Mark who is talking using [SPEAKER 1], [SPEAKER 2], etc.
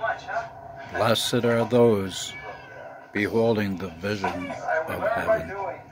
[SPEAKER 1] Blessed are those beholding the vision of heaven.